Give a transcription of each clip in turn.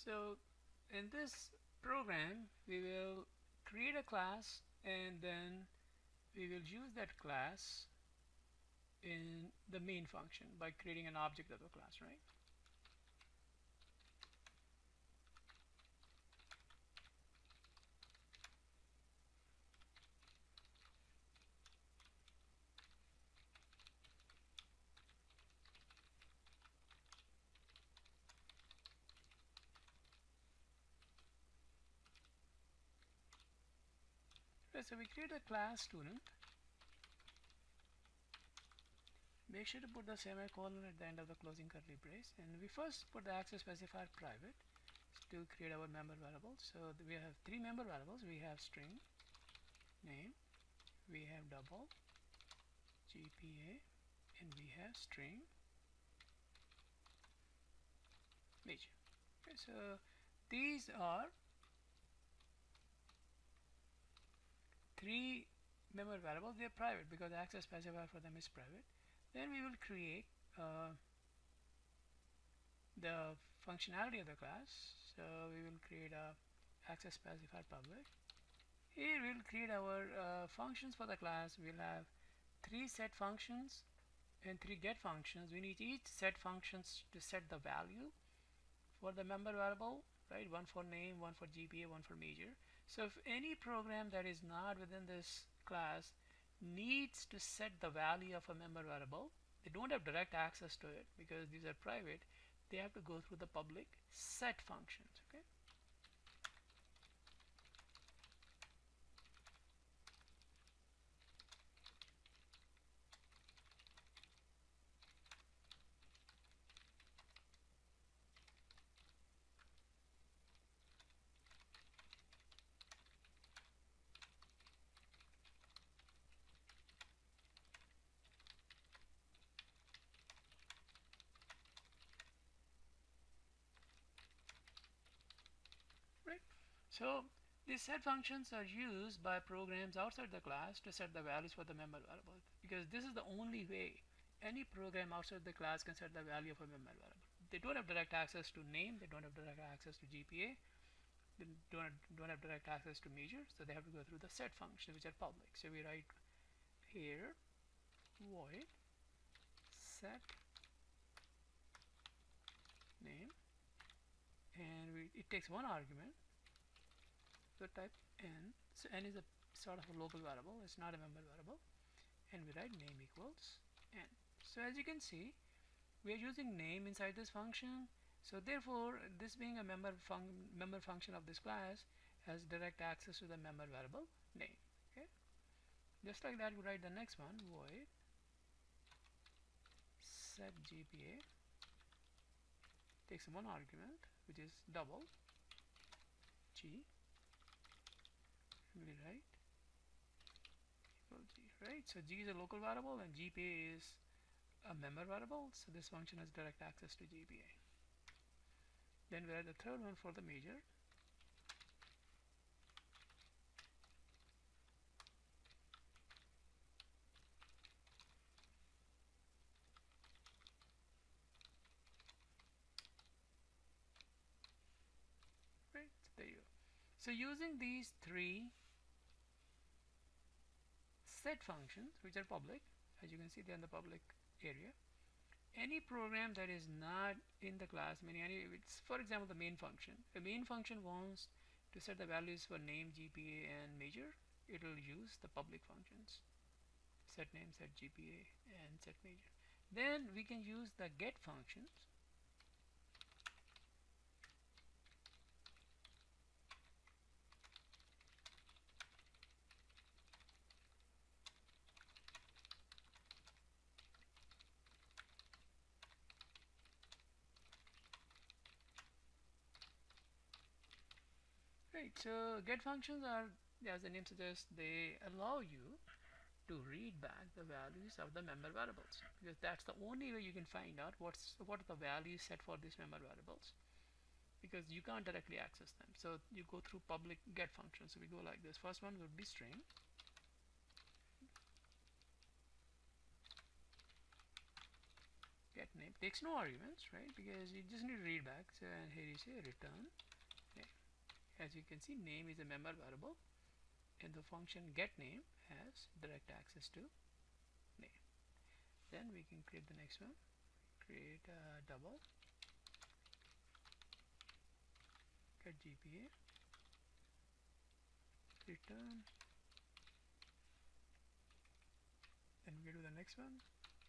So in this program we will create a class and then we will use that class in the main function by creating an object of the class, right? Okay, so we create a class student. Make sure to put the semicolon at the end of the closing curly brace, and we first put the access specifier private to create our member variables. So we have three member variables. We have string name, we have double GPA, and we have string major. Okay, so these are three member variables. They are private because the access specifier for them is private. Then we will create the functionality of the class. So we will create a access specifier public. Here we will create our functions for the class. We'll have three set functions and three get functions. We need each set functions to set the value for the member variable, right? One for name, one for GPA, one for major. So if any program that is not within this class needs to set the value of a member variable, they don't have direct access to it because these are private. They have to go through the public set functions. Okay. Right. So these set functions are used by programs outside the class to set the values for the member variable, because this is the only way any program outside the class can set the value of a member variable. They don't have direct access to name, they don't have direct access to GPA, they don't have direct access to major, so they have to go through the set functions which are public. So we write here void set name, and it takes one argument. So type n. So n is a sort of a local variable, it's not a member variable, and we write name equals n. So as you can see, we are using name inside this function. So therefore, this being a member function of this class has direct access to the member variable name. Okay, just like that, we write the next one void set GPA, takes one argument which is double G, and we write equal G, right? So G is a local variable and GPA is a member variable, so this function has direct access to GPA. Then we write the third one for the major. Right, there you go. So using these three set functions, which are public, as you can see, they're in the public area. Any program that is not in the class, meaning it's, for example, the main function. The main function wants to set the values for name, GPA, and major. It will use the public functions: set name, set GPA, and set major. Then we can use the get functions. Right, so get functions are, as the name suggests, they allow you to read back the values of the member variables, because that's the only way you can find out what are the values set for these member variables, because you can't directly access them. So you go through public get functions. So we go like this. First one would be string, get name. takes no arguments, right? Because you just need to read back. So, and here you say return name. As you can see, name is a member variable, and the function get name has direct access to name. Then we can create the next one. Create a double get GPA return. Then we do the next one.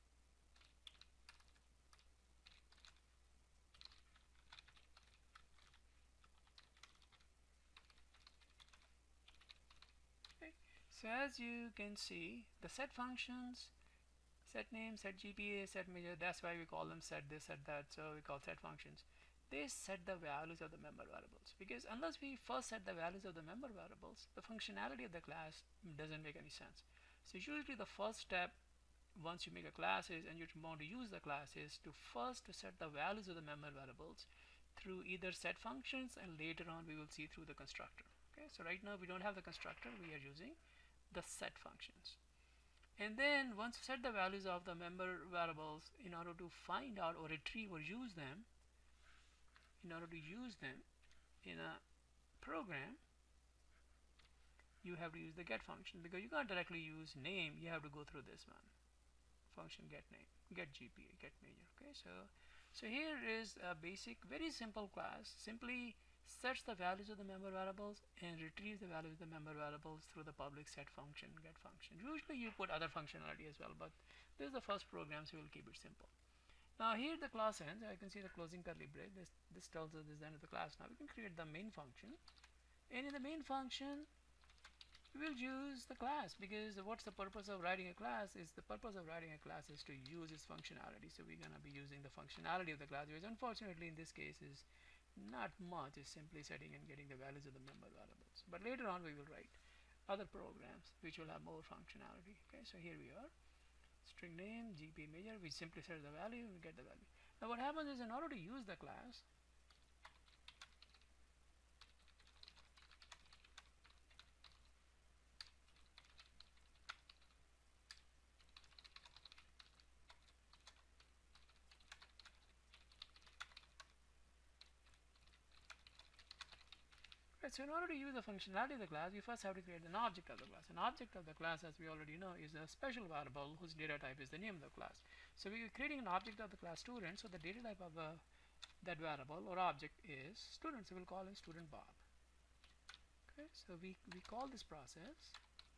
Okay. So as you can see, the set functions, set name, set GPA, set measure, that's why we call them set this, set that, so we call set functions. They set the values of the member variables, because unless we first set the values of the member variables, the functionality of the class doesn't make any sense. So usually the first step once you make a classes and you want to use the classes to first to set the values of the member variables through either set functions, and later on we will see through the constructor. Okay, so right now we don't have the constructor, we are using the set functions. And then once you set the values of the member variables, in order to find out or retrieve or use them, in order to use them in a program, you have to use the get function, because you can't directly use name, you have to go through this one function get name, get GPA, get major. Okay, so here is a basic, very simple class. Simply sets the values of the member variables and retrieves the values of the member variables through the public set function, get function. Usually you put other functionality as well, but this is the first program, so we'll keep it simple. Now here the class ends. I can see the closing curly brace. This tells us this is the end of the class. Now we can create the main function, and in the main function we will use the class, because what's the purpose of writing a class? Is the purpose of writing a class is to use its functionality. So we're going to be using the functionality of the class, which unfortunately in this case is not much. It's simply setting and getting the values of the member variables. But later on we will write other programs which will have more functionality. Okay, so here we are, string name GPA major, we simply set the value and we get the value. Now what happens is, in order to use the class, so in order to use the functionality of the class, you first have to create an object of the class. An object of the class, as we already know, is a special variable whose data type is the name of the class. So we are creating an object of the class student, so the data type of that variable or object is student, so we'll call it student Bob. Okay, so we call this process.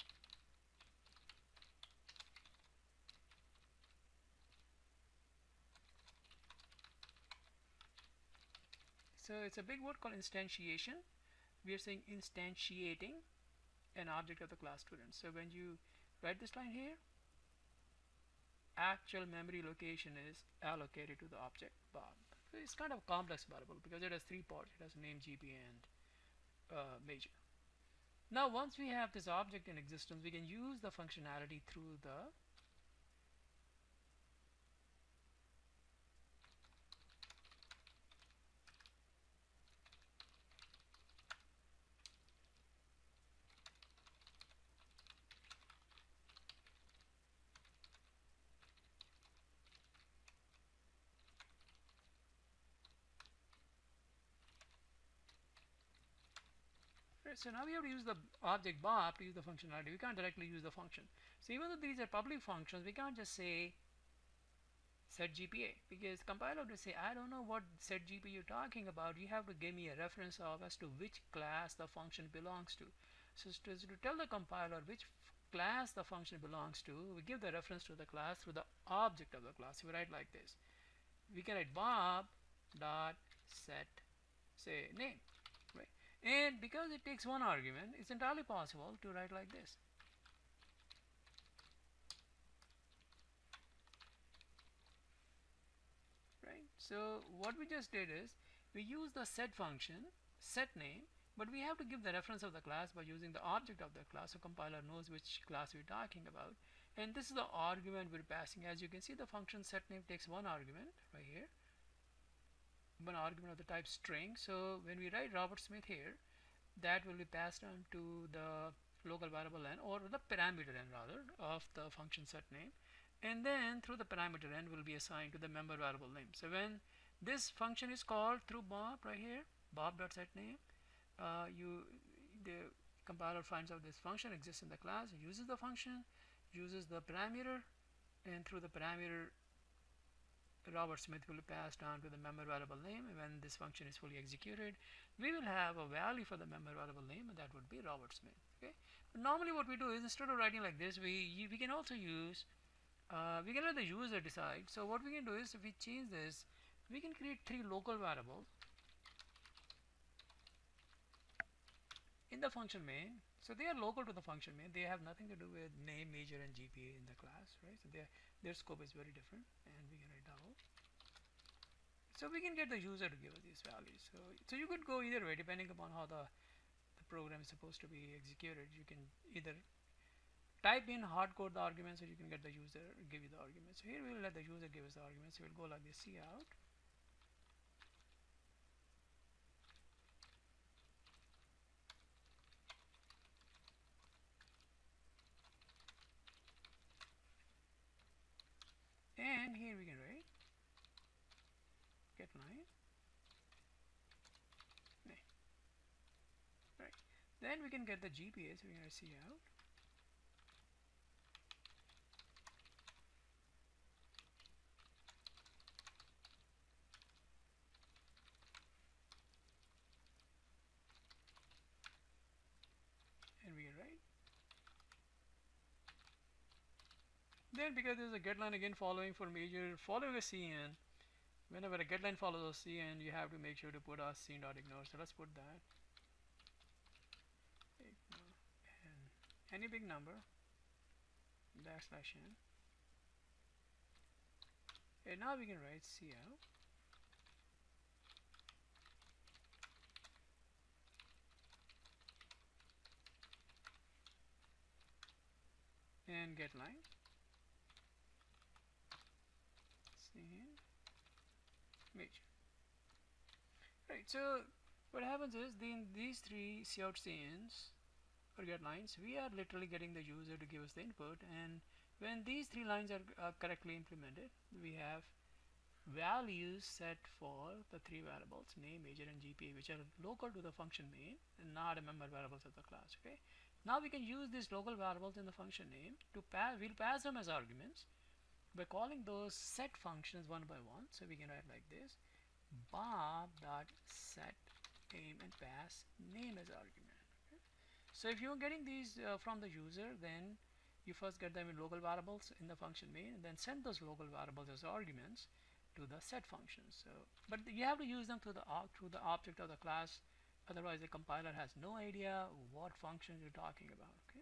So it's a big word called instantiation. We are saying instantiating an object of the class student. So when you write this line here, actual memory location is allocated to the object Bob. So it's kind of a complex variable because it has three parts. It has name, GPA, and major. Now once we have this object in existence, we can use the functionality through the so now we have to use the object Bob to use the functionality. We can't directly use the function. So even though these are public functions, we can't just say set GPA, because compiler will say, I don't know what set GPA you're talking about. You have to give me a reference of as to which class the function belongs to. So to tell the compiler which class the function belongs to, we give the reference to the class through the object of the class. We write like this. We can write Bob dot set say name. And because it takes one argument, it's entirely possible to write like this. Right? So what we just did is, we use the set function, set name, but we have to give the reference of the class by using the object of the class, so compiler knows which class we're talking about. And this is the argument we're passing. As you can see, the function set name takes one argument right here, one argument of the type string. So when we write Robert Smith here, that will be passed on to the local variable n, or the parameter n rather, of the function set name. and then through the parameter n will be assigned to the member variable name. So when this function is called through Bob right here, bob.setName, the compiler finds out this function exists in the class, uses the function, uses the parameter, and through the parameter Robert Smith will be passed on to the member variable name. When this function is fully executed, we will have a value for the member variable name, and that would be Robert Smith. Okay. But normally what we do is, instead of writing like this, we can also use we can let the user decide. So what we can do is, if we change this, we can create 3 local variables in the function main. So they are local to the function main. They have nothing to do with name, major, and GPA in the class, right? So their scope is very different, and we can write double. So we can get the user to give us these values. So you could go either way depending upon how the program is supposed to be executed. You can either type in hard code the arguments, or you can get the user give you the arguments. So here we will let the user give us the arguments. So we'll go like this: cout and here we can write get line name, right? Then we can get the GPA. So we can write cout and we can write. Then because there's a get line again following for major following a CN, whenever a get line follows a CN, you have to make sure to put a scene.ignore. So let's put that ignore and any big number \n, and now we can write cout and get line scene major. Right, so what happens is, in these 3 cout CNs or get lines, we are literally getting the user to give us the input, and when these 3 lines are correctly implemented, we have values set for the 3 variables name, major, and GPA, which are local to the function main and not a member variables of the class. Okay. Now we can use these local variables in the function name to we'll pass them as arguments by calling those set functions one by one. So we can write like this: bob.set name and pass name as argument. Okay. So if you're getting these from the user, then you first get them in local variables in the function main, and then send those local variables as arguments to the set functions. So, but you have to use them through the object of the class. Otherwise, the compiler has no idea what functions you're talking about. Okay.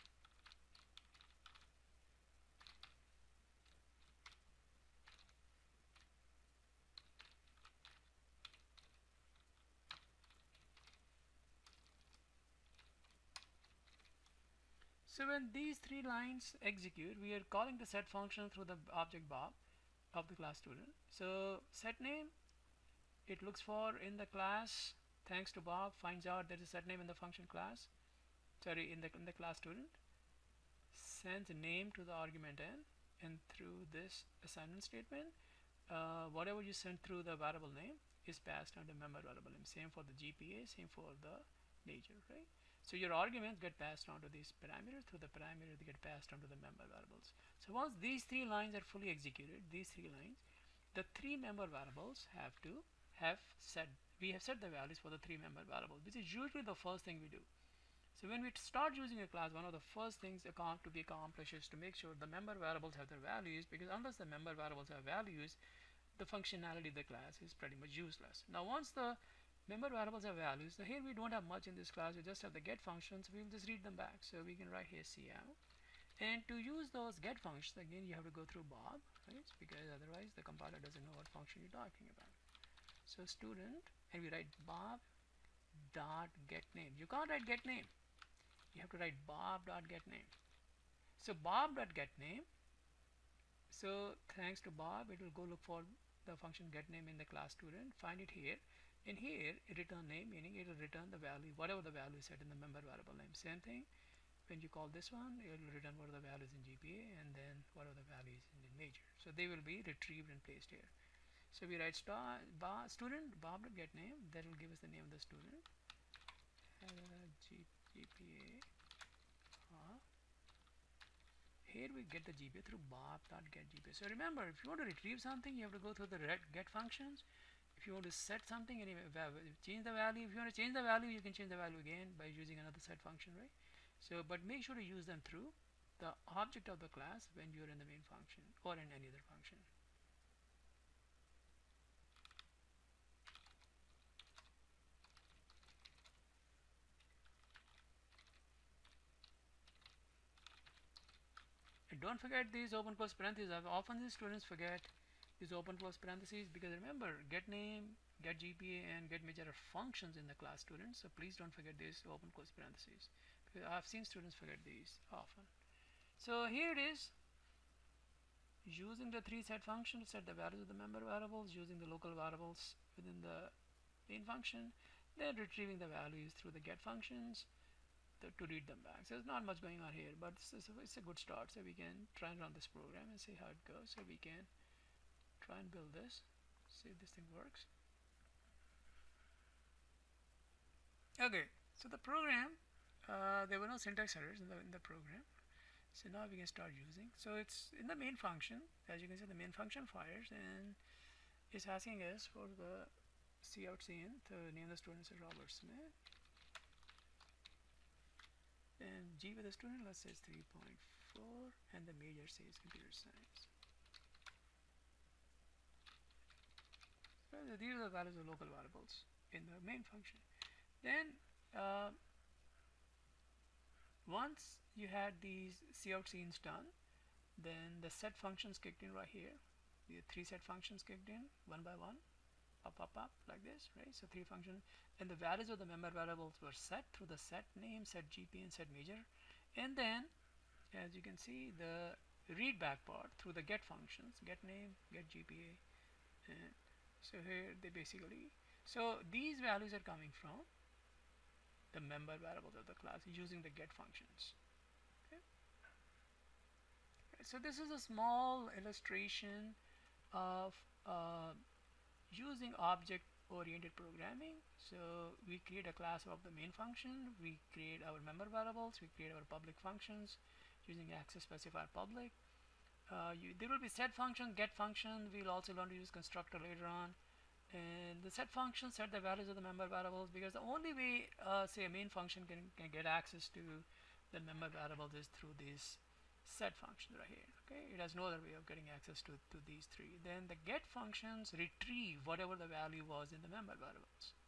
So when these 3 lines execute, we are calling the set function through the object Bob of the class student. So set name, it looks for in the class, thanks to Bob, finds out there is a set name in the function class, sorry, in the class student, sends name to the argument n, and through this assignment statement, whatever you send through the variable name is passed on the member variable name. Same for the GPA, same for the major, right? So your arguments get passed on to these parameters. Through the parameter, they get passed on to the member variables. So once these 3 lines are fully executed, these 3 lines, the 3 member variables have to have set, we have set the values for the 3 member variables, which is usually the first thing we do. So when we start using a class, one of the first things to be accomplished is to make sure the member variables have their values, because unless the member variables have values, the functionality of the class is pretty much useless. Now once the member variables have values, so here we don't have much in this class, we just have the get functions. We'll just read them back. So we can write here cout, and to use those get functions, again you have to go through Bob, right? Because otherwise the compiler doesn't know what function you're talking about. So student, and we write Bob dot get name. You can't write get name, you have to write Bob dot get name. So Bob dot get name, so thanks to Bob, it will go look for the function get name in the class student, find it here, and here return name, meaning it will return the value, whatever the value set in the member variable name. Same thing, when you call this one, it will return what are the values in GPA and then what are the values in major. So they will be retrieved and placed here. So we write star student Bob.get name, that will give us the name of the student. GPA. Here we get the GPA through bob.get GPA. So remember, if you want to retrieve something, you have to go through the get functions. If you want to set something, anyway, change the value. If you want to change the value, you can change the value again by using another set function, right? So, but make sure to use them through the object of the class when you're in the main function or in any other function. And don't forget these open close parentheses. Often these students forget these open close parentheses because remember, get name, get GPA, and get major are functions in the class, students. So please don't forget these open close parentheses because I've seen students forget these often. So here it is. Using the three set functions to set the values of the member variables, using the local variables within the main function, then retrieving the values through the get functions to read them back. So there's not much going on here, but it's a good start. So we can try and run this program and see how it goes. So we can try and build this, see if this thing works. Okay, so the program, there were no syntax errors in the program. So now we can start using. So it's in the main function. As you can see, the main function fires and is asking us for the cout_cin to name the student as Robert Smith. And G for the student, let's say it's 3.4, and the major says computer science. So these are the values of local variables in the main function. Then once you had these cout_cins done, then the set functions kicked in right here. The three set functions kicked in one by one, up like this, right? So three functions, and the values of the member variables were set through the set name, set GPA, and set major. And then, as you can see, the read back part through the get functions, get name, get GPA, and so here they basically, so these values are coming from the member variables of the class using the get functions. Okay. So this is a small illustration of using object-oriented programming. So we create a class of the main function, we create our member variables, we create our public functions using access specifier public. There will be set function, get function. We'll also learn to use constructor later on. And the set function set the values of the member variables, because the only way say a main function can get access to the member variables is through this set function right here. Okay, it has no other way of getting access to these three. Then the get functions retrieve whatever the value was in the member variables.